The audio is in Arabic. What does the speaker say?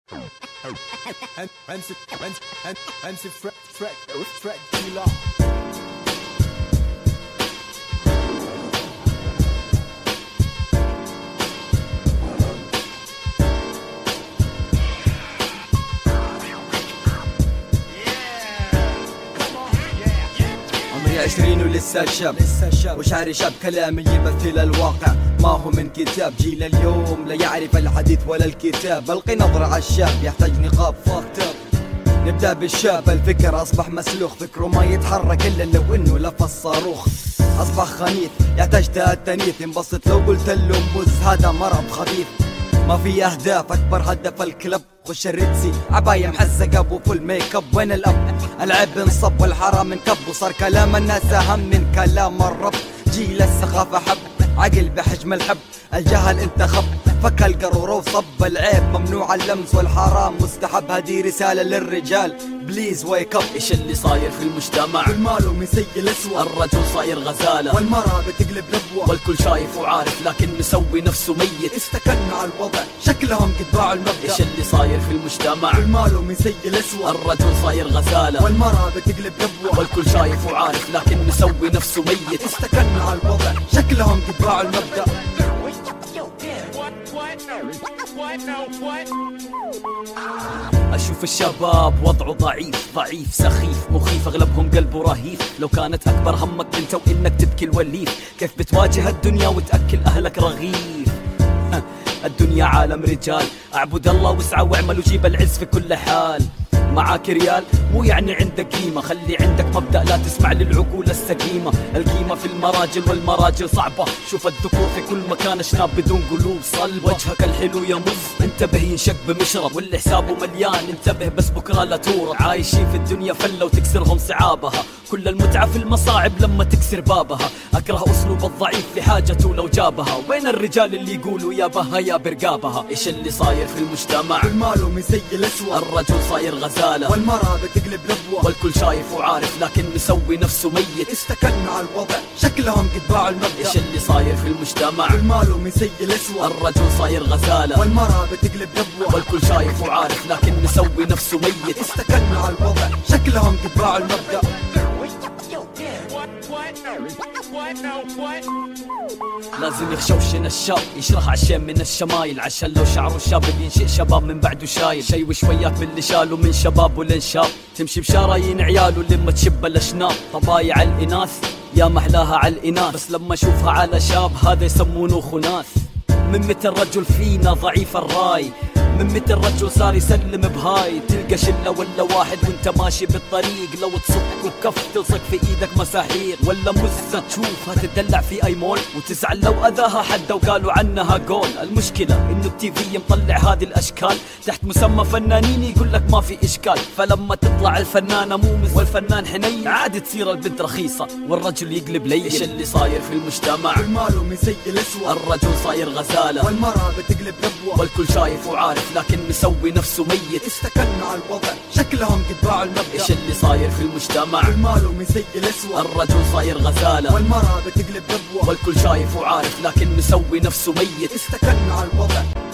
عمري 20 ولسه شاب وشعري شاب، كلامي يمثل الواقع ما هو من كتاب. جيل اليوم لا يعرف الحديث ولا الكتاب، ألقي نظرة على الشاب يحتاج نقاب فاكتب. نبدأ بالشاب، الفكر أصبح مسلوخ، فكره ما يتحرك إلا لو إنه لف الصاروخ. أصبح خنيث يحتاج تأنيث، ينبسط لو قلت له بوز، هذا مرض خبيث. ما في أهداف، أكبر هدف الكلب. خش الريتسي عباية محزقة وفول ميك اب. وين الأب؟ العيب انصب والحرام انكب، وصار كلام الناس أهم من كلام الرب. جيل السخافة حب، عقل بحجم الحب، الجهل انتخب، فك القرورة وصب. العيب ممنوع اللمس والحرام مستحب، هدي رسالة للرجال بليز ويك اب. ايش اللي صاير في المجتمع؟ المال مسيء الاسود، الرجل صاير غزالة والمرأة بتقلب نبوة، والكل شايف وعارف لكن مسوي نفسه ميت. استكنوا على الوضع شكلهم قد باعوا المبدأ. ايش اللي صاير في المجتمع؟ المال مسيء الاسود، الرجل صاير غزالة والمرأة بتقلب نبوة، والكل شايف وعارف لكن مسوي نفسه ميت. استكنوا على الوضع شكلهم قد باعوا المبدأ. أشوف الشباب وضعه ضعيف سخيف مخيف، أغلبهم قلبه رهيف. لو كانت أكبر همك أنت وإنك تبكي الوليف، كيف بتواجه الدنيا وتأكل أهلك رغيف؟ الدنيا عالم رجال، اعبد الله واسعى واعمل وجيب العز في كل حال. معاك ريال مو يعني عندك قيمة، خلي عندك مبدأ لا تسمع للعقول السقيمة. القيمة في المراجل والمراجل صعبة، شوف الذكور في كل مكان اشناب بدون قلوب صلبة. وجهك الحلو يمز انتبه ينشق بمشرب، واللي حسابه مليان انتبه بس بكرة لا تورط. عايشين في الدنيا فلة وتكسرهم صعابها، كل المتعة في المصاعب لما تكسر بابها. أكره أسلوب الضعيف في حاجته لو جابها، وين الرجال اللي يقولوا يا بها يا برقابها؟ إيش اللي صاير في المجتمع؟ المال مسيء الأسود، الرجل صاير غزالة والمرأة بتقلب نبوة، والكل شايف وعارف لكن مسوي نفسه ميت. استكنوا على الوضع شكلهم قد باعوا المبدأ. إيش اللي صاير في المجتمع؟ المال مسيء الأسود، الرجل صاير غزالة والمرأة بتقلب نبوة، والكل شايف وعارف لكن مسوي نفسه ميت. استكنوا على الوضع شكلهم قد باعوا المبدأ. لازم يخشوشن الشاب يشرح عشان من الشمايل، عشان لو شعره الشاب بينشئ شباب من بعده شايل. شي وشويات من اللي شالوا من شباب والانشاب، تمشي بشرايين عياله لما تشب الاشناب. طبايع الاناث يا محلاها على الاناث، بس لما اشوفها على شاب هذا يسمونه خناث. من متى الرجل فينا ضعيف الراي، من متى الرجل صار يسلم بهاي. تلقى شلة ولا واحد وانت ماشي بالطريق، لو تصك وكف تلصق في ايدك مساحيق. ولا مزة تشوفها تدلع في اي مول، وتزعل لو اذاها حدا وقالوا عنها جول. المشكلة انه التي في مطلع هذه الاشكال تحت مسمى فنانين، يقول لك ما في اشكال. فلما تطلع الفنانة مومز والفنان حنين، عاد تصير البنت رخيصة والرجل يقلب لين. ايش اللي صاير في المجتمع؟ المال مسيء الأسود، الرجل صاير غزالة والمرأة بتقلب نبوة، والكل شايف وعارف لكن مسوي نفسه ميت. استكنوا على الوضع شكلهم قد باعوا المبدأ. ايش اللي صاير في المجتمع؟ المال مسيء الأسود، الرجل صاير غزالة والمرأة بتقلب نبوة، والكل شايف وعارف لكن مسوي نفسه ميت. استكنوا على الوضع